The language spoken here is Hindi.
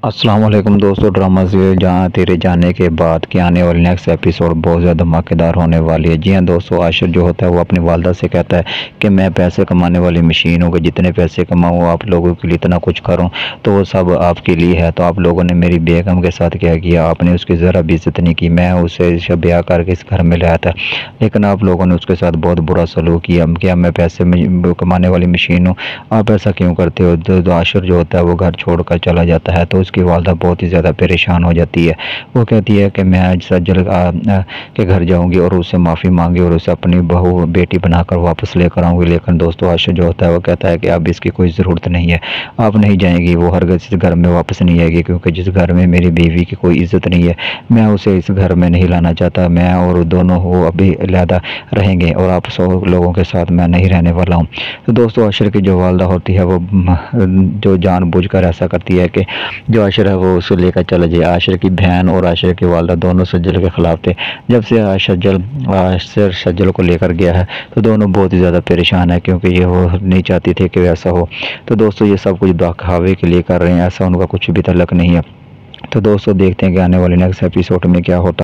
अस्सलाम वालेकुम दोस्तों, ड्रामा सीरियल जहाँ तेरे जाने के बाद के आने वाली नेक्स्ट एपिसोड बहुत ज़्यादा धमाकेदार होने वाली है। जी हाँ दोस्तों, आशिर जो होता है वो अपनी वालदा से कहता है कि मैं पैसे कमाने वाली मशीन हूँ, जितने पैसे कमाऊँ आप लोगों के लिए इतना कुछ करूँ तो वो सब आपके लिए है। तो आप लोगों ने मेरी बेगम के साथ क्या किया, आपने उसकी ज़रा भी इज्जत नहीं की। मैं उसे ब्याह करके इस घर में लाया था, लेकिन आप लोगों ने उसके साथ बहुत बुरा सलूक किया। क्या मैं पैसे कमाने वाली मशीन हूँ? आप ऐसा क्यों करते हो? तो आशिर जो होता है वो घर छोड़ कर चला जाता है, तो उसकी वालदा बहुत ही ज़्यादा परेशान हो जाती है। वो कहती है कि मैं आज सज्जल के घर जाऊंगी और उससे माफ़ी मांगी और उसे अपनी बहू बेटी बनाकर वापस लेकर आऊँगी। लेकिन दोस्तों आशिर जो होता है वो कहता है कि अब इसकी कोई ज़रूरत नहीं है, आप नहीं जाएंगी, वो हरगिज़ इस घर में वापस नहीं आएगी, क्योंकि जिस घर में मेरी बीवी की कोई इज्जत नहीं है मैं उसे इस घर में नहीं लाना चाहता। मैं और दोनों वो अभी अलहदा रहेंगे और आप सब लोगों के साथ मैं नहीं रहने वाला हूँ। तो दोस्तों आशिर की जो वालदा होती है वो जो जानबूझकर ऐसा करती है कि जो आशिर है वो उसे लेकर चला जाए। आशिर की बहन और आशिर की वालदा दोनों सज्जल के ख़िलाफ़ थे। जब से आशिर सज्जल को लेकर गया है तो दोनों बहुत ही ज़्यादा परेशान है, क्योंकि ये वो नहीं चाहती थी कि वैसा हो। तो दोस्तों ये सब कुछ दिखावे के लिए कर रहे हैं, ऐसा उनका कुछ भी तल्लक नहीं है। तो दोस्तों देखते हैं कि आने वाले नेक्स्ट एपिसोड में क्या होता है।